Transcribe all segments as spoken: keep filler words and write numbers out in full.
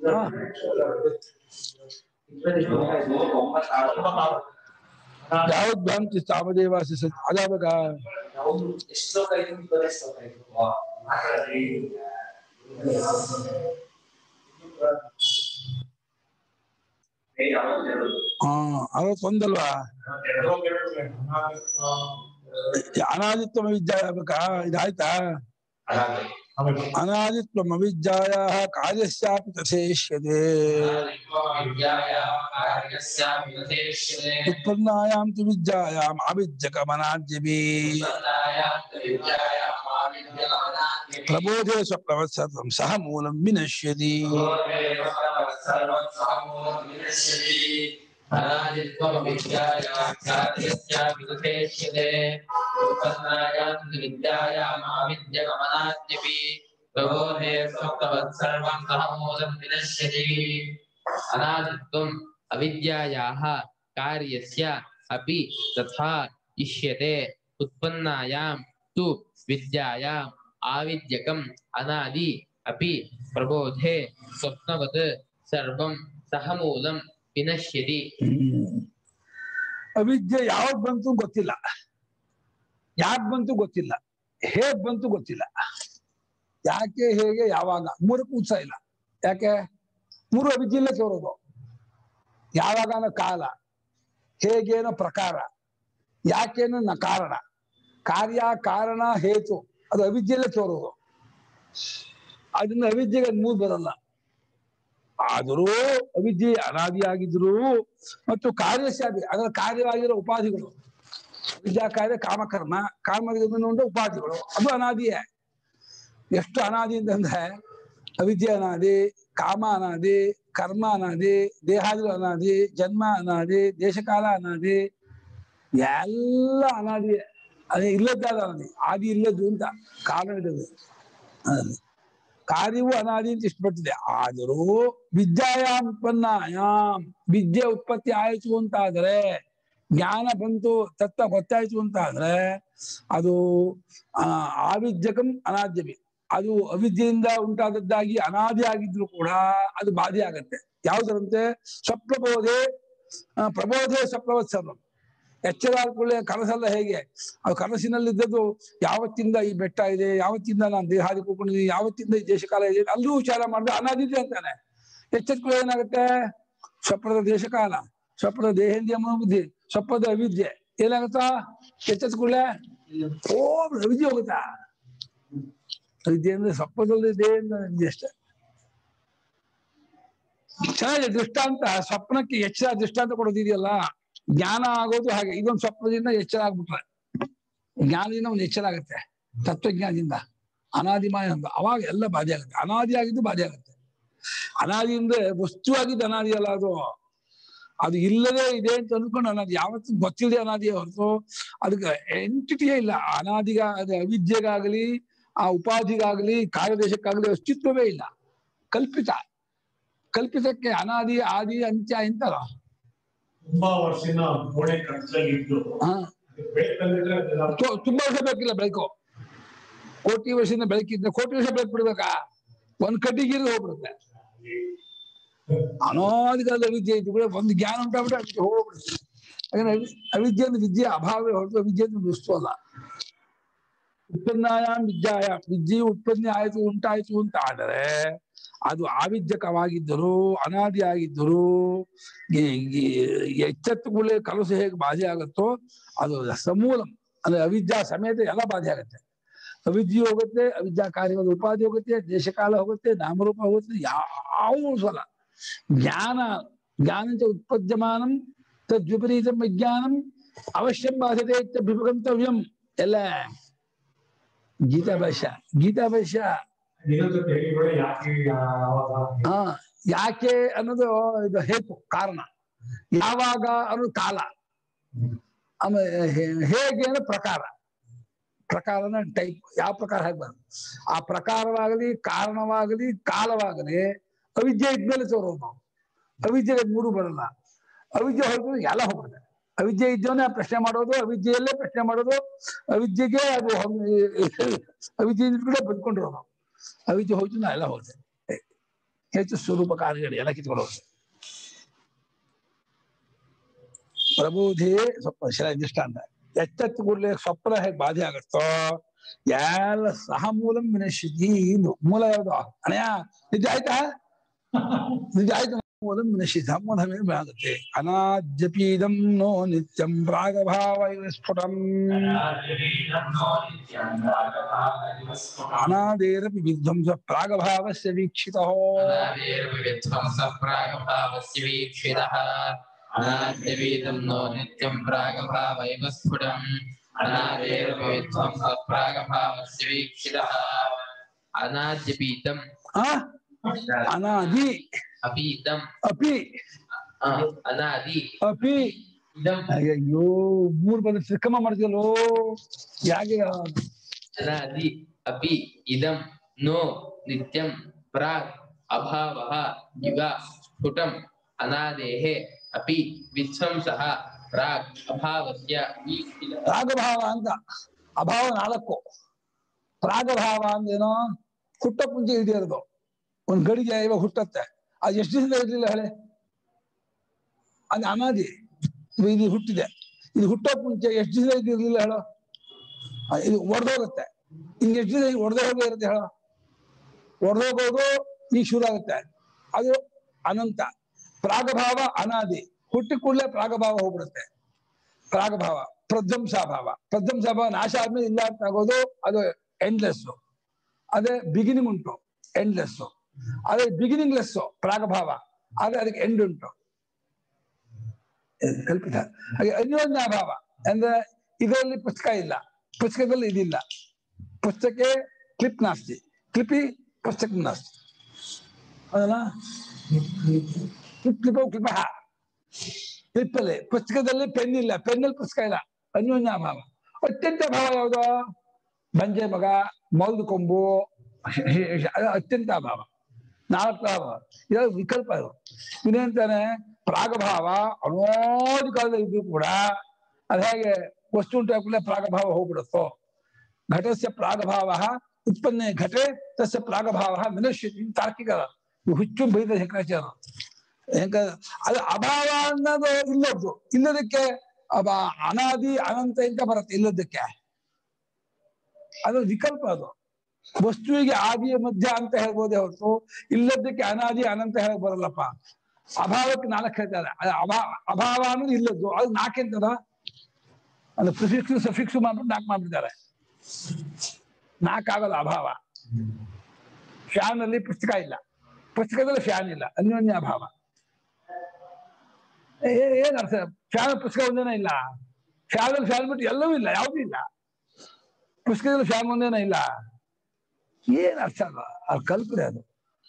ಯಾವ್ದು ಬಂತು ಸಾಮದೇವಾಸಿ ಅದಾವಾಗ ಹಾ ಅರವತ್ತೊಂದಲ್ವಾ ಅನಾದಿತ್ವ ವಿದ್ಯಾ ಆಗ್ಬೇಕಾ ಇದಾಯ್ತಾ ಅನಾದಿತ್ವ ಅವಿದ್ಯಾಯ ಕಾರ್ಯಸ್ಯಾಪಿ ತಥೇಷ್ಯತೆ ಉತ್ಪನ್ನಾಯಾಂ ತು ವಿದ್ಯಾಯಾಂ ಅವಿದ್ಯಕಮನಾದ್ಯಪಿ ಪ್ರಬೋಧೇ ಸ್ವಪ್ರವತ್ಸರ್ವಂ ಸಹ ಮೂಲಂ ವಿನಶ್ಯತಿ ಅನಾದಿತ್ವಂ ಅವಿದ್ಯಾಯಾಃ ಕಾರ್ಯಸ್ಯ ಅಪಿ ತಥಾ ಇಷ್ಯತೆ ಉತ್ಪನ್ನಾಯಾಂ ತು ವಿದ್ಯಾಯಾಂ ಆವಿದ್ಯಕಂ ಅನಾದಿ ಅಪಿ ಪ್ರಬೋಧೆ ಸ್ವಪ್ನವತ್ ಸರ್ವಂ ಸಹ ಮೂಲಂ ವಿನಶ್ಯತಿ. ಅವಿದ್ಯೆ ಯಾವಾಗ ಬಂತು ಗೊತ್ತಿಲ್ಲ, ಯಾಕೆ ಬಂತು ಗೊತ್ತಿಲ್ಲ, ಹೇಗ್ ಬಂತು ಗೊತ್ತಿಲ್ಲ. ಯಾಕೆ ಹೇಗೆ ಯಾವಾಗ ಮೂರಕ್ಕೂ ಉತ್ಸಾಹ ಇಲ್ಲ. ಯಾಕೆ ಮೂರು ಅವಿದ್ಯೆಯಲ್ಲೇ ತೋರೋದು. ಯಾವಾಗನ ಕಾಲ, ಹೇಗೇನೋ ಪ್ರಕಾರ, ಯಾಕೇನೋ ನ ಕಾರಣ, ಕಾರ್ಯ ಕಾರಣ ಹೇತು ಅದು ಅವಿದ್ಯೆಯಲ್ಲೇ ತೋರೋದು. ಅದನ್ನ ಅವಿದ್ಯೆಗೆ ಮೂರು ಬರಲ್ಲ. ಆದರೂ ಅವಿದ್ಯೆ ಅನಾದಿಯಾಗಿದ್ರು ಮತ್ತು ಕಾರ್ಯಶಾದಿ ಅದರ ಕಾರ್ಯವಾಗಿರೋ ಉಪಾಧಿಗಳು, ವಿದ್ಯಾ ಕಾರ್ಯ ಕಾಮಕರ್ಮ, ಕಾಮಕರ್ಮ ಉಪಾಧಿಗಳು ಅದು ಅನಾದಿಯೇ. ಎಷ್ಟು ಅನಾದಿ ಅಂತಂದ್ರೆ ಅವಿದ್ಯೆ ಅನಾದಿ, ಕಾಮ ಅನಾದಿ, ಕರ್ಮ ಅನಾದಿ, ದೇಹಾದಿಗಳು ಅನಾದಿ, ಜನ್ಮ ಅನಾದಿ, ದೇಶಕಾಲ ಅನಾದಿ, ಎಲ್ಲ ಅನಾದಿ. ಅದೇ ಇಲ್ಲದ್ದಾದ ಅನಾದಿ, ಆದಿ ಇಲ್ಲದ್ದು ಅಂತ ಕಾರಣ ಇದ್ದದ್ದು. ಕಾರ್ಯವೂ ಅನಾದಿ ಅಂತ ಇಷ್ಟಪಟ್ಟಿದೆ. ಆದರೂ ವಿದ್ಯಾಯಾಮ್ ಉತ್ಪನ್ನಾಯಾಮ್ ವಿದ್ಯೆ ಉತ್ಪತ್ತಿ ಆಯಿತು ಅಂತಾದ್ರೆ, ಜ್ಞಾನ ಬಂತು, ತತ್ವ ಗೊತ್ತಾಯ್ತು ಅಂತಾದ್ರೆ ಅದು ಆ ಆವಿದ್ಯಕಂ ಅನಾದ್ಯಪಿ, ಅದು ಅವಿದ್ಯೆಯಿಂದ ಉಂಟಾದದ್ದಾಗಿ ಅನಾದಿ ಆಗಿದ್ರು ಕೂಡ ಅದು ಬಾಧೆ ಆಗತ್ತೆ. ಯಾವುದರಂತೆ ಸ್ವಪ್ರಬೋಧೆ ಪ್ರಬೋಧೆ ಸ್ವಪ್ರವತ್ಸರ್ವಂ. ಎಚ್ಚರಾದ ಕೂಡಲೇ ಕನಸಲ್ಲ ಹೇಗೆ, ಅದು ಕನಸಿನಲ್ಲಿದ್ದದ್ದು ಯಾವತ್ತಿಂದ ಈ ಬೆಟ್ಟ ಇದೆ, ಯಾವತ್ತಿಂದ ನಾನು ದೇಹಾದಿ ಕೂತ್ಕೊಂಡಿದ್ದೀನಿ, ಯಾವತ್ತಿಂದ ಈ ದೇಶಕಾಲ ಇದೆ ಅಲ್ಲೂ ವಿಚಾರ ಮಾಡಿದ್ರೆ ಅನಾದಿದೆ ಅಂತಾನೆ. ಎಚ್ಚರ ಕೂಡ ಏನಾಗುತ್ತೆ, ಸ್ವಪ್ನದ ದೇಶಕಾಲ, ಸ್ವಪ್ನದ ದೇಹೇಂದ್ರಿಯ ಮನೋಬುದ್ಧಿ, ಸ್ವಪ್ನದ ಅವಿದ್ಯೆ ಏನಾಗುತ್ತಾ ಎಚ್ಚರ ಕೂಡಲೇ ಓ ಅವಿದ್ಯೆ ಹೋಗುತ್ತಾ. ಅವಿದ್ಯೆ ಅಂದ್ರೆ ಸ್ವಪ್ನದಲ್ಲಿ ದೇಹದಿಂದ ಅವಿದ್ಯೆ ಅಷ್ಟೇ. ಚೆನ್ನಾಗಿದೆ ದೃಷ್ಟಾಂತ. ಸ್ವಪ್ನಕ್ಕೆ ಎಚ್ಚರ ದೃಷ್ಟಾಂತ ಕೊಡೋದಿದೆಯಲ್ಲ, ಜ್ಞಾನ ಆಗೋದು ಹಾಗೆ. ಇದೊಂದು ಸ್ವಪ್ನದಿಂದ ಎಚ್ಚರ ಆಗ್ಬಿಟ್ರೆ ಜ್ಞಾನದಿಂದ ಒಂದು ಎಚ್ಚರ ಆಗುತ್ತೆ. ತತ್ವಜ್ಞಾನದಿಂದ ಅನಾದಿಮಾಯ ಅಂತ ಅವಾಗ ಎಲ್ಲ ಬಾಧೆ ಆಗುತ್ತೆ. ಅನಾದಿ ಆಗಿದ್ದು ಬಾಧೆ ಆಗುತ್ತೆ. ಅನಾದಿ ಅಂದ್ರೆ ವಸ್ತು ಆಗಿದ್ದು ಅನಾದಿ ಅಲ್ಲ, ಅದು ಅದು ಇಲ್ಲದೆ ಇದೆ ಅಂತ ಅಂದ್ಕೊಂಡು ಅನಾದಿ. ಯಾವತ್ತೂ ಗೊತ್ತಿಲ್ಲದೆ ಅನಾದಿಯೇ ಹೊರತು ಅದಕ್ಕೆ ಎಂಟಿಟಿಯೇ ಇಲ್ಲ. ಅನಾದಿಗ ಅದು ಅವಿದ್ಯೆಗಾಗಲಿ ಆ ಉಪಾಧಿಗಾಗಲಿ ಕಾರ್ಯದೇಶಕ್ಕಾಗಲಿ ಅಸ್ತಿತ್ವವೇ ಇಲ್ಲ. ಕಲ್ಪಿತ. ಕಲ್ಪಿತಕ್ಕೆ ಅನಾದಿ ಆದಿ ಅಂತ್ಯ ಎಂತಲ್ಲ. ತುಂಬಾ ವರ್ಷನ ಗೋಡೆ ಕಟ್ಟಲಾಗಿತ್ತು. ತುಂಬಾ ವರ್ಷ ಬೇಕಿಲ್ಲ ಬೆಳಕು. ಕೋಟಿ ವರ್ಷದಿಂದ ಬೆಳಕಿದ್ರೆ ಕೋಟಿ ವರ್ಷ ಬೆಳಕು ಬಿಡ್ಬೇಕಾ? ಒಂದ್ ಕಡ್ಡಿಗಿರು ಹೋಗ್ಬಿಡುತ್ತೆ. ಅನಾದಿಕಾಲದ ಅವಿದ್ಯೆ ಇದ್ದು ಕೂಡ ಒಂದು ಜ್ಞಾನ ಉಂಟಾಗ್ಬಿಟ್ರೆ ಅದಕ್ಕೆ ಹೋಗ್ಬಿಡುತ್ತೆ. ಯಾಕಂದ್ರೆ ಅವಿದ್ಯೆ ಅಂದ್ರೆ ವಿದ್ಯೆ ಅಭಾವವೇ ಹೊರತು ಅವಿದ್ಯೆ ಅಂದ್ರೆ ವಸ್ತು ಅಲ್ಲ. ಉತ್ಪನ್ನಾಯಾಮ್ ವಿದ್ಯಾಯಾಮ್ ವಿದ್ಯೆಯು ಉತ್ಪನ್ನ ಆಯ್ತು ಉಂಟಾಯ್ತು ಅಂತ ಆದರೆ ಅದು ಆವಿದ್ಯಕವಾಗಿದ್ದರೂ ಅನಾದಿ ಆಗಿದ್ದರೂ ಎಚ್ಚೆತ್ತುಗಳೇ ಕಲಸು ಹೇಗೆ ಬಾಧೆ ಆಗುತ್ತೋ ಅದು ಸಮೂಲ ಅಂದ್ರೆ ಅವಿದ್ಯಾ ಸಮೇತ ಎಲ್ಲ ಬಾಧೆ ಆಗುತ್ತೆ. ಅವಿದ್ಯೆ ಹೋಗುತ್ತೆ, ಅವಿದ್ಯಾ ಕಾರ್ಯವಾದ ಉಪಾಧಿ ಹೋಗುತ್ತೆ, ದೇಶಕಾಲ ಹೋಗುತ್ತೆ, ನಾಮರೂಪ ಹೋಗುತ್ತೆ, ಯಾವ ಸಲ ಜ್ಞಾನ ಜ್ಞಾನಂತ ಉತ್ಪದ್ಯಮಾನಂ ತದ್ವಿಪರೀತಂ ವಿಜ್ಞಾನಂ ಅವಶ್ಯಂ ಬಾಧ್ಯತೆ ಇತ್ಯಭಿಗಂತವ್ಯಂ ಎಲ್ಲ ಗೀತಾ ಭಾಷ್ಯ. ಗೀತಾ ಭಾಷ್ಯ ಹಾ ಯಾಕೆ ಅನ್ನೋದು ಇದು ಹೇತು ಕಾರಣ, ಯಾವಾಗ ಅನ್ನೋದು ಕಾಲ, ಆಮೇಲೆ ಹೇಗೆ ಅನ್ನೋ ಪ್ರಕಾರ. ಪ್ರಕಾರನ ಟೈಪ್ ಯಾವ ಪ್ರಕಾರ ಹೇಗ್ಬಾರ್ದು. ಆ ಪ್ರಕಾರವಾಗಲಿ ಕಾರಣವಾಗಲಿ ಕಾಲವಾಗಲಿ ಅವಿದ್ಯೆ ಇದ್ಮೇಲೆ ತೋರೋದು ನಾವು. ಅವಿದ್ಯೆ ಮೂರು ಬರಲ್ಲ. ಅವಿದ್ಯೆ ಹೊರತು ಎಲ್ಲ ಹೋಗ್ತದೆ. ಅವಿದ್ಯೆ ಇದ್ದವನೇ ಪ್ರಶ್ನೆ ಮಾಡೋದು, ಅವಿದ್ಯೆಯಲ್ಲೇ ಪ್ರಶ್ನೆ ಮಾಡೋದು, ಅವಿದ್ಯೆಗೆ ಅದು ಅವಿದ್ಯೆ ಕೂಡ ಬಂದ್ಕೊಂಡಿರೋದು. ಅವಿದ್ಯೆ ಹೋಯ್ತು ನಾ ಎಲ್ಲ ಹೋಗ್ತದೆ. ಹೆಚ್ಚು ಸ್ವರೂಪ ಕಾರ್ಯಗಳು ಎಲ್ಲ ಕಿತ್ಕೊಳ್ಳೋದು. ಪ್ರಬುಧಿ ಸ್ವಲ್ಪ ಶಿರ ದೃಷ್ಟಾಂತ ಎಚ್ಚೆತ್ತು ಕೂಡಲೇ ಸ್ವಪ್ನ ಹೇಗೆ ಬಾಧೆ ಆಗುತ್ತೋ ಎಲ್ಲ ಸಹ ಮೂಲಂ ವಿನಶ್ಯತಿ. ಇದು ಮೂಲ ಯಾವುದು? ಅಣಯ ನಿಜ ಆಯ್ತಾ? ನಿಜ ಆಯ್ತು. ಮೂಲಂ ವಿನಶ್ಯತಿ ಮೂಲ ಮೇಲೆ ಆಗುತ್ತೆ. ಅನಾದ್ಯಪೀದಂ ನೋ ನಿತ್ಯಂ ಪ್ರಾಗಭಾವ ಸ್ಫುಟಂ ಅನಾದೇರಪಿ ವಿಧ್ವಂಸ ಪ್ರಾಗಭಾವಸ್ಯ ವೀಕ್ಷಿತಃ ಅನಾದ್ಯಪೀದಂ ನೋ ನಿತ್ಯಂ ಪ್ರಾಗಭಾವೈವ ಸ್ಫುಟಂ ಅನಾದೇರಪಿ ವಿಧ್ವಂಸ ಪ್ರಾಗಭಾವಸ್ಯ ವೀಕ್ಷಿತಃ. ಅನಾದ್ಯಪೀತಂ ಅನಾದಿ ಅಪೀತಂ ಅಪಿ ಅನಾದಿ ಅಪಿ ಇದಂ. ಅಯ್ಯೋ ಮೂರು ಬಂದು ಸಿಕ್ಕಮ್ಮ ಮಾಡ್ತೀಯಲ್ಲೋ ಯಾಕೆ? ಅನಾದಿ ಅಪಿ ಇದಂ ನೋ ನಿತ್ಯಂ ಪ್ರಾಗ್ ಅಭಾವಃ ಇವ ಸ್ಫುಟಂ ಅನಾದೇಃ ಅಪಿ ವಿಧ್ವಂಸಃ ಪ್ರಾಗ್ ಅಭಾವಸ್ಯ ವೀಕ್ಷಿತಃ. ಪ್ರಾಗಭಾವ ಅಂತ ಅಭಾವ ನಾಲ್ಕು. ಪ್ರಾಗಭಾವ ಅಂದೇನೋ ಹುಟ್ಟ ಮುಂಚೆ ಹಿಡಿಯೋದು. ಒಂದ್ ಗಡಿಗೆ ಇವಾಗ ಹುಟ್ಟತ್ತೆ, ಅದು ಎಷ್ಟು ದಿವಸ ಇರ್ಲಿಲ್ಲ ಹೇಳಿ? ಅದು ಅನಾದಿ. ಇದು ಹುಟ್ಟಿದೆ, ಇದು ಹುಟ್ಟೋಕ್ ಮುಂಚೆ ಎಷ್ಟು ದಿವಸ ಇದಿರ್ಲಿಲ್ಲ ಹೇಳೋ? ಇದು ಒಡೆದೋಗುತ್ತೆ. ಇನ್ ಎಷ್ಟು ದಿವಸ ಒಡೆದೇ ಹೋಗೇ ಇರುತ್ತೆ ಹೇಳೋ? ಒಡೆದೋಗೋದು ಈಗ ಶುರು ಆಗುತ್ತೆ, ಅದು ಅನಂತ. ಪ್ರಾಗಭಾವ ಅನಾದಿ, ಹುಟ್ಟಿ ಕೂಡಲೇ ಪ್ರಾಗಭಾವ ಹೋಗ್ಬಿಡುತ್ತೆ. ಪ್ರಾಗಭಾವ ಪ್ರಧ್ವಂಸಾಭಾವ. ಪ್ರಧ್ವಂಸಾಭಾವ ನಾಶ ಆದ್ಮೇಲೆ ಇಲ್ಲ ಅಂತ ಆಗೋದು, ಅದು ಎಂಡ್ಲೆಸ್. ಅದೇ ಬಿಗಿನಿಂಗ್ ಉಂಟು, ಎಂಡ್ಲೆಸ್. ಅದೇ ಬಿಗಿನಿಂಗ್ ಲೆಸ್ ಪ್ರಾಗಭಾವ, ಆದ್ರೆ ಅದಕ್ಕೆ ಎಂಡ್ ಉಂಟು, ಕಲ್ಪಿತ. ಹಾಗೆ ಅನ್ಯೋನ್ಯಾಭಾವ ಅಂದ್ರೆ ಇದರಲ್ಲಿ ಪುಸ್ತಕ ಇಲ್ಲ, ಪುಸ್ತಕದಲ್ಲಿ ಇದಿಲ್ಲ. ಪುಸ್ತಕ ಕ್ಲಿಪ್ ನಾಸ್ತಿ, ಕ್ಲಿಪಿ ಪುಸ್ತಕ ನಾಸ್ತಿ. ಅದಲ್ಲ ಕ್ಲಿಪ್ ಕ್ಲಿಪ ಕ್ಲಿಪ ಕ್ಲಿಪ್ಪಲ್ಲಿ, ಪುಸ್ತಕದಲ್ಲಿ ಪೆನ್ ಇಲ್ಲ, ಪೆನ್ನಲ್ಲಿ ಪುಸ್ತಕ ಇಲ್ಲ. ಅನ್ಯೋನ್ಯಾಭಾವ. ಅತ್ಯಂತ ಭಾವ ಯಾವುದು? ಬಂಜೆ ಮಗ, ಮೌದು ಕೊಂಬು, ಅತ್ಯಂತ ಅಭಾವ. ನಾಲ್ಕು ಅಭಾವ. ಇದು ವಿಕಲ್ಪ. ಇದು ಇನ್ನೇಂತಾನೆ ಪ್ರಾಗಭಾವ ಅನೋದಿ ಕಾಲದಲ್ಲಿ ಇದ್ರು ಕೂಡ ಅದು ಹೇಗೆ ವಸ್ತು ಉಂಟು ಹಾಕಲೇ ಪ್ರಾಗಭಾವ ಹೋಗ್ಬಿಡುತ್ತೋ. ಘಟಸ್ಯ ಪ್ರಾಗಭಾವ ಉತ್ಪನ್ನೆ ಘಟೆ ತಸ್ಯ ಪ್ರಾಗಭಾವ ವಿನಶ್ಯತಿ. ತಾರ್ಕಿಕ ಹುಚ್ಚು ಬೈದ ಶಂಕರಾಚಾರ್ಯ. ಹೆಂಗ ಅದು ಅಭಾವ ಅನ್ನೋದು ಇಲ್ಲದ್ದು. ಇಲ್ಲದಕ್ಕೆ ಅಬ ಅನಾದಿ ಅನಂತ ಅಂತ ಬರುತ್ತೆ. ಇಲ್ಲದಕ್ಕೆ ಅದು ವಿಕಲ್ಪ. ಅದು ವಸ್ತುವಿಗೆ ಆದಿಯ ಮಧ್ಯ ಅಂತ ಹೇಳ್ಬೋದೇ ಹೊರತು ಇಲ್ಲದಕ್ಕೆ ಅನಾದಿ ಅನಂತ ಹೇಳಕ್ ಬರಲ್ಲಪ್ಪ. ಅಭಾವಕ್ಕೆ ನಾಲ್ಕು ಹೇಳ್ತಾರೆ. ಅಭಾ ಅಭಾವ ಅನ್ನೋದು ಇಲ್ಲದ್ದು, ಅದು ನಾಲ್ಕೆಂತದ ಅದು ಪ್ರಿಫಿಕ್ಸ್ ಸಫಿಕ್ಸ್ ಮಾಡ್ಬಿಟ್ಟು ನಾಲ್ಕು ಮಾಡ್ಬಿಟ್ಟಿದ್ದಾರೆ. ನಾಲ್ಕಾಗಲ್ಲ ಅಭಾವ. ಫ್ಯಾನ್ ಅಲ್ಲಿ ಪುಸ್ತಕ ಇಲ್ಲ, ಪುಸ್ತಕದಲ್ಲಿ ಫ್ಯಾನ್ ಇಲ್ಲ, ಅನ್ಯೋನ್ಯ ಅಭಾವ. ಏನ್ ಅರ್ಥ? ಫ್ಯಾನ್ ಪುಸ್ತಕ ಒಂದೇನ ಇಲ್ಲ, ಫ್ಯಾನ್ ಅಲ್ಲಿ ಫ್ಯಾನ್ ಬಿಟ್ಟು ಎಲ್ಲವೂ ಇಲ್ಲ, ಯಾವುದೂ ಇಲ್ಲ. ಪುಸ್ತಕದಲ್ಲಿ ಫ್ಯಾನ್ ಒಂದೇನ ಇಲ್ಲ, ಏನ್ ಅರ್ಥ ಅಲ್ಲ? ಅದು ಕಲ್ಪನೆ. ಅದು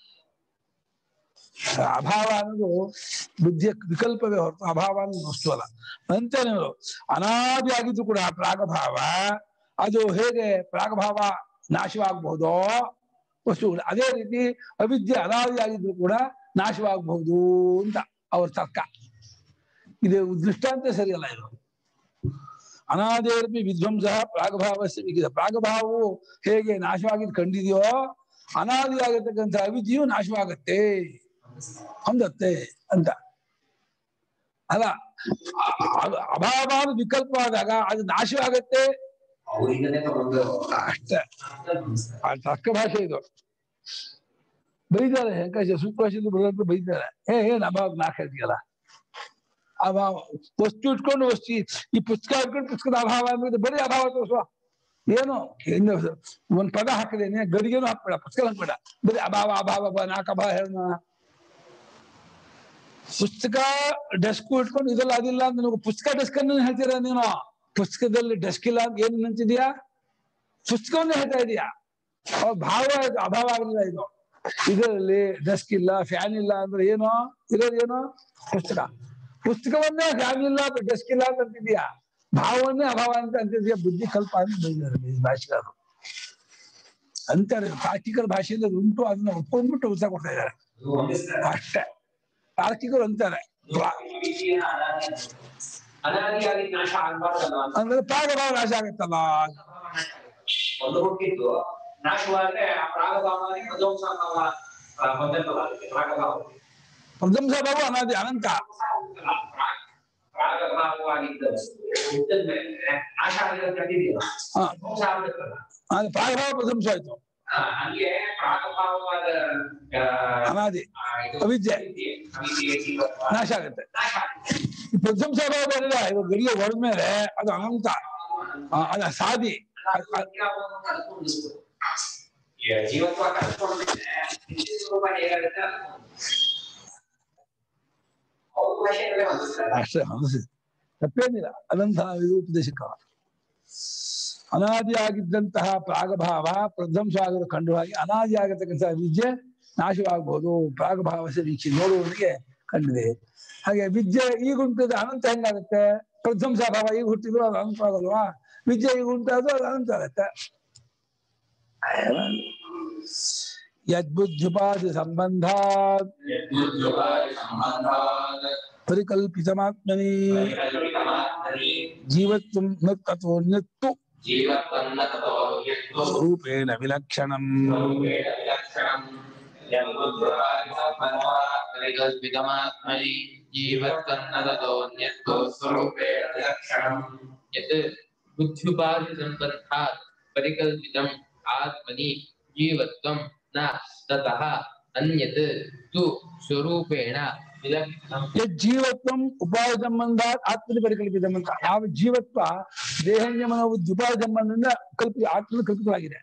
ಅಭಾವ ಅನ್ನೋದು ಬುದ್ಧಿಯ ವಿಕಲ್ಪವೇ ಹೊರತು ಅಭಾವ ಅನ್ನೋದು ವಸ್ತು ಅಲ್ಲ. ಅಂತ ನೀವು ಅನಾದಿ ಆಗಿದ್ದು ಕೂಡ ಪ್ರಾಗಭಾವ, ಅದು ಹೇಗೆ ಪ್ರಾಗಭಾವ ನಾಶವಾಗಬಹುದೋ ವಸ್ತುಗಳು, ಅದೇ ರೀತಿ ಅವಿದ್ಯೆ ಅನಾದಿ ಆಗಿದ್ರು ಕೂಡ ನಾಶವಾಗಬಹುದು ಅಂತ ಅವ್ರ ತರ್ಕ. ಇದು ದೃಷ್ಟಾಂತ ಸರಿಯಲ್ಲ. ಇದು ಅನಾದೇರಪಿ ವಿಧ್ವಂಸ ಪ್ರಾಗಭಾವಸ್ಯ ವಿಕಿದ. ಪ್ರಾಗಭಾವವು ಹೇಗೆ ನಾಶವಾಗಿದ್ದು ಕಂಡಿದೆಯೋ ಅನಾದಿ ಆಗಿರ್ತಕ್ಕಂಥ ಅವಿದ್ಯೆಯು ನಾಶವಾಗತ್ತೆ, ಹೊಂದತ್ತೆ ಅಂತ ಅಲ್ಲ. ಅದು ಅಭಾವ ವಿಕಲ್ಪವಾದಾಗ ಅದು ನಾಶವಾಗತ್ತೆ ಅಷ್ಟೇ. ಆ ತರ್ಕ ಭಾಷೆ ಇದು. ಬೈತಾರೆ ಹೆಂಕಾಶ ಸೂಕ್ಷ್ಮ ಬರೋದು ಬೈತಾರೆ. ಏ ಏನ್ ಅಭಾವ ನಾಶ ಹೇಳ್ತೀಯಲ್ಲ? ಅಭಾವ ವಸ್ತು ಇಟ್ಕೊಂಡು ವಸ್ತು, ಈ ಪುಸ್ತಕ ಇಟ್ಕೊಂಡು ಪುಸ್ತಕದ ಅಭಾವ ಅಂದ್ರೆ ಬರೀ ಅಭಾವ ತೋರಿಸುವ. ಏನು ಇನ್ನು ಒಂದ್ ಪದ ಹಾಕಿದೇನೆ, ಗಡಿಗೆನೂ ಹಾಕ್ಬೇಡ, ಪುಸ್ತಕ ಹಾಕ್ಬೇಡ, ಬರೀ ಅಭಾವ ಅಭಾವ ನಾಲ್ಕು ಅಭಾವ ಹೇಳ. ಪುಸ್ತಕ ಡೆಸ್ಕ್ ಇಟ್ಕೊಂಡು ಇದೆಲ್ಲ ಅದಿಲ್ಲ ಅಂತ ನೀವು ಪುಸ್ತಕ ಡೆಸ್ಕ್ ಅನ್ನು ಹೇಳ್ತೀರ. ನೀನು ಪುಸ್ತಕದಲ್ಲಿ ಡೆಸ್ಕ್ ಇಲ್ಲ ಅಂತ ಏನು ನಿಂತಿದ್ಯಾ? ಪುಸ್ತಕವನ್ನೇ ಹೇಳ್ತಾ ಇದೀಯಾ. ಭಾವ ಅಭಾವ ಆಗಲಿಲ್ಲ. ಇದು ಇದರಲ್ಲಿ ಡೆಸ್ಕ್ ಇಲ್ಲ, ಫ್ಯಾನ್ ಇಲ್ಲ ಅಂದ್ರೆ ಏನೋ ಇರೋದು ಏನೋ ಪುಸ್ತಕ. ಪುಸ್ತಕವನ್ನೇ ಫ್ಯಾನ್ ಇಲ್ಲ, ಡೆಸ್ಕ್ ಇಲ್ಲ ಅಂತ ಅಂತಿದ್ಯಾ. ಭಾವವನ್ನೇ ಅಭಾವ ಅಂತ ಅಂತಿದ್ಯಾ. ಬುದ್ಧಿ ಕಲ್ಪ ಅಂತ ಬೈದಿದ್ದಾರೆ ಭಾಷೆಗಾರರು. ಅಂತಾರೆ ತಾರ್ಕಿಕರ ಭಾಷೆಯಿಂದ ಉಂಟು, ಅದನ್ನ ಒಪ್ಕೊಂಡ್ಬಿಟ್ಟು ಉತ್ತರ ಕೊಡ್ತಾ ಇದ್ದಾರೆ ಅಷ್ಟೇ. ತಾರ್ಕಿಕರು ಅಂತಾರೆ ಅಂದ್ರೆ ಪ್ರಾಗಭಾವ ನಾಶ ಆಗತ್ತಲ್ಲ. ಒಂದು ಹುಟ್ಟಿದ್ದು ನಾಶವಾದ್ರೆ ಆ ಪ್ರಾಗಭಾವ ಪ್ರಧ್ವಂಸ ಪ್ರಥಮ ಭಾವ ಅನಾದಿ ಅನಂತ. ಅದು ಪ್ರಾಗಭಾವ ಪ್ರಥಂಸ ಆಯ್ತು. ಅನಾದಿ ಅವಿದ್ಯೆ ನಾಶ ಆಗುತ್ತೆ. ಪ್ರಥಂಸ ಭಾವ ಬರಲ್ಲ, ಇವಾಗ ಗಡಿಗೆ ಹೊಡೆದ್ಮೇಲೆ ಅದು ಅನಂತ, ಅದ ಸಾದಿ. ಅಷ್ಟೇ ಅನಿಸಿದೆ, ತಪ್ಪೇನಿಲ್ಲ. ಅನಂತ ಇದು ಉಪದೇಶಕ. ಅನಾದಿಯಾಗಿದ್ದಂತಹ ಪ್ರಾಗಭಾವ ಪ್ರಧ್ವಂಸ ಆಗೋದು ಕಂಡುವಾಗಿ ಅನಾದಿ ಆಗತಕ್ಕಂತಹ ವಿದ್ಯೆ ನಾಶವಾಗಬಹುದು. ಪ್ರಾಗಭಾವಸ ವೀಕ್ಷೆ ನೋಡುವವನಿಗೆ ಕಂಡಿದೆ. ಹಾಗೆ ವಿದ್ಯೆ ಈಗ ಉಂಟದ ಅನಂತ ಹೆಂಗಾಗುತ್ತೆ? ಪ್ರಧ್ವಂಸ ಭಾವ ಈಗ ಹುಟ್ಟಿದ್ರು ಅದು ಅನಂತ ಆಗಲ್ವಾ? ವಿದ್ಯೆ ಈಗ ಉಂಟಾದ್ರು ಅದು ಅನಂತ ಆಗತ್ತೆ. ಯದ್ಬುದ್ಧುಪಾದಿ ಸಂಬಂಧ ಪರಿಕಲ್ಪಿತಮಾತ್ಮನಿ ಜೀವತ್ವಂ ನ ತಥೋನ್ಯತ್ತು ಸ್ವರೂಪೇಣ ವಿಲಕ್ಷಣಂ. ಪರಿಕಲ್ಪಿತಮಾತ್ಮನಿ ಜೀವತ್ವಂ ನ ತಥೋನ್ಯತ್ತು ಸ್ವರೂಪೇಣ ವಿಲಕ್ಷಣಂ. ಯತ್ ಬುದ್ಧ್ಯುಪಾದಿ ಸಂಬಂಧಾತ್ ಪರಿಕಲ್ಪಿತಂ ಆತ್ಮನಿ ಜೀವತ್ವಂ ನ ತತಃ ಅನ್ಯತ್ ತು ಸ್ವರೂಪೇಣ ವಿಲಕ್ಷಣಂ. ಜೀವತ್ವಂ ಉಪಾಯ ಸಂಬಂಧ ಆತ್ಮನಿ ಪರಿಕಲ್ಪಿತಂ ಅಂತ. ಯಾವ ಜೀವತ್ವ ದೇಹಂಜ ಮನೋಬುದ್ಧಿ ಉಪಾಯ ಸಂಬಂಧದಿಂದ ಕಲ್ಪಿತ ಆತ್ಮನ ಕಲ್ಪಿತವಾಗಿದೆ.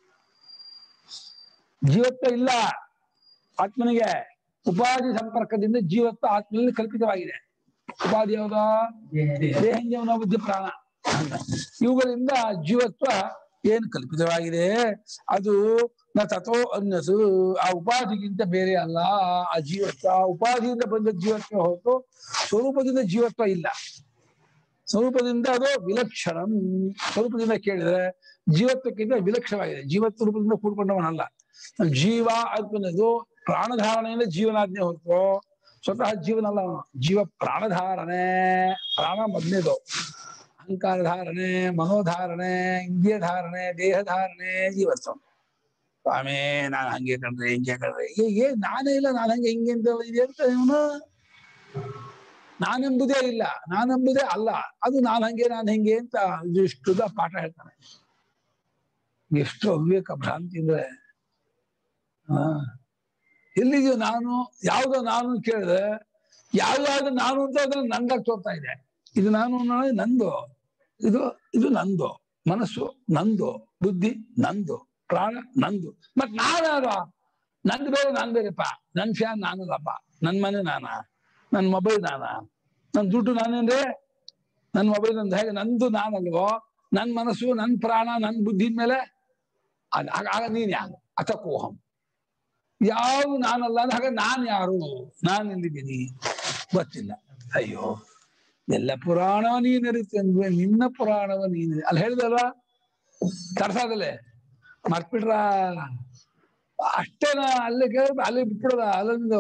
ಜೀವತ್ವ ಇಲ್ಲ ಆತ್ಮನಿಗೆ, ಉಪಾಧಿ ಸಂಪರ್ಕದಿಂದ ಜೀವತ್ವ ಆತ್ಮನಲ್ಲಿ ಕಲ್ಪಿತವಾಗಿದೆ. ಉಪಾಧಿ ಯಾವ್ದ? ದೇಹಂಜ ಮನೋಬುದ್ಧಿ ಪ್ರಾಣ. ಇವುಗಳಿಂದ ಜೀವತ್ವ ಏನು ಕಲ್ಪಿತವಾಗಿದೆ ಅದು ನ ತಥೋ ಅನ್ನಸು, ಆ ಉಪಾಧಿಗಿಂತ ಬೇರೆ ಅಲ್ಲ. ಆ ಜೀವತ್ವ ಉಪಾಧಿಯಿಂದ ಬಂದ ಜೀವತ್ವ ಹೊರತು ಸ್ವರೂಪದಿಂದ ಜೀವತ್ವ ಇಲ್ಲ. ಸ್ವರೂಪದಿಂದ ಅದು ವಿಲಕ್ಷಣಂ. ಸ್ವರೂಪದಿಂದ ಕೇಳಿದ್ರೆ ಜೀವತ್ವಕ್ಕಿಂತ ವಿಲಕ್ಷಣವಾಗಿದೆ. ಜೀವತ್ವ ರೂಪದಿಂದ ಕೂಡ್ಕೊಂಡವನಲ್ಲ. ಜೀವ ಅನ್ನೋದು ಪ್ರಾಣಧಾರಣೆಯಿಂದ ಜೀವನಾಜ್ಞೆ ಹೊರತು ಸ್ವತಃ ಜೀವನ ಅಲ್ಲ ಅವನು. ಜೀವ ಪ್ರಾಣಧಾರಣೆ, ಪ್ರಾಣ ಮೊದಲನೇದು. ಅಹಂಕಾರ ಧಾರಣೆ, ಮನೋಧಾರಣೆ, ಇಂದ್ರಿಯ ಧಾರಣೆ, ದೇಹ ಧಾರಣೆ, ಜೀವತ್ವ. ಸ್ವಾಮಿ ನಾನು ಹಂಗೆ ಕಂಡ್ರೆ ಹಿಂಗೆ ಕಂಡ್ರೆ ಏ ನಾನೇ ಇಲ್ಲ, ನಾನು ಹಂಗೆ ಹಿಂಗೆ ಅಂತ ಇದೆ ಅಂತ ಇವನು. ನಾನೆಂಬುದೇ ಇಲ್ಲ, ನಾನೆಂಬುದೇ ಅಲ್ಲ, ಅದು ನಾನು ಹಂಗೆ ನಾನು ಹೆಂಗೆ ಅಂತ ಇಷ್ಟು ಪಾಠ ಹೇಳ್ತಾನೆ. ಎಷ್ಟು ಅವಿವೇಕ ಭ್ರಾಂತಿ ಅಂದ್ರೆ ಹಾ ಎಲ್ಲಿದೆಯೋ ನಾನು, ಯಾವ್ದೋ ನಾನು ಕೇಳಿದ್ರೆ ಯಾವ್ಯಾವ್ದು ನಾನು ಅಂತ ಅದನ್ನ ನಂಗಾಗಿ ತೋರ್ತಾ ಇದೆ. ಇದು ನಾನು ಅನ್ನೋದು ನಂದು, ಇದು ಇದು ನಂದು, ಮನಸ್ಸು ನಂದು, ಬುದ್ಧಿ ನಂದು, ಪ್ರಾಣ ನಂದು. ಮತ್ ನಾನಾರ ನಂದು ಬೇರೆ ನಾನ್ ಬೇರೆಪ್ಪ. ನನ್ ಫ್ಯಾನ್ ನಾನಲ್ಲಪ್ಪ, ನನ್ ಮನೆ ನಾನ, ನನ್ ಮೊಬೈಲ್ ನಾನ, ನನ್ ದುಡ್ಡು ನಾನೇನ್ರೆ, ನನ್ ಮೊಬೈಲ್ ನಂದು. ಹೇಗೆ ನಂದು ನಾನಲ್ವೋ ನನ್ ಮನಸ್ಸು, ನನ್ ಪ್ರಾಣ, ನನ್ ಬುದ್ಧಿ ಮೇಲೆ ಅದ್ ಆಗ ನೀನ್ ಯಾರು? ಅತಕೋಹಂ. ಯಾವ ನಾನಲ್ಲ ಅಂದ್ರೆ ಹಾಗೆ ನಾನ್ ಯಾರು? ನಾನ್ ಎಲ್ಲಿದ್ದೀನಿ ಗೊತ್ತಿಲ್ಲ. ಅಯ್ಯೋ ಎಲ್ಲ ಪುರಾಣವ ನೀನ್ ಇರುತ್ತೆ ಅಂದ್ರೆ ನಿನ್ನ ಪುರಾಣವ ನೀನ್ ಅಲ್ಲಿ ಹೇಳಿದಲ್ವಾ ಕರ್ಸಾದಲ್ಲೇ ಮರ್ತ್ಬಿಟ್ರ ಅಷ್ಟೇನ. ಅಲ್ಲಿ ಕೇಳ ಅಲ್ಲಿ ಬಿಟ್ಬಿಡದ. ಅಲ್ಲೊಂದು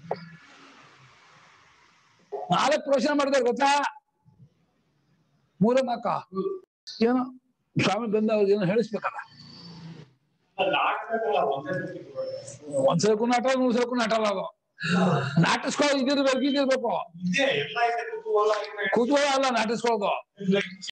ನಾಲ್ಕು ಪ್ರಶ್ನೆ ಮಾಡಿದೆ ಗೊತ್ತಾ? ಮೂರ ನಾಲ್ಕ ಏನೋ ಸ್ವಾಮಿ ಬಂದ ಅವ್ರಿಗೆ ಏನೋ ಹೇಳಿಸ್ಬೇಕಲ್ಲ. ಒಂದ್ಸಲಕ್ಕೂ ನಾಟ, ಮೂರ್ ಸಲಕ್ಕೂ ನಾಟ ಅಲ್ಲ ಅದು. ನಾಟಿಸ್ಕೊ ಇದಿರ್ಬೇಕು, ಇದಿರ್ಬೇಕು. ಕುತೂಹಲ ಅಲ್ಲ ನಾಟಿಸ್ಕೊಳ್ಳೋದು.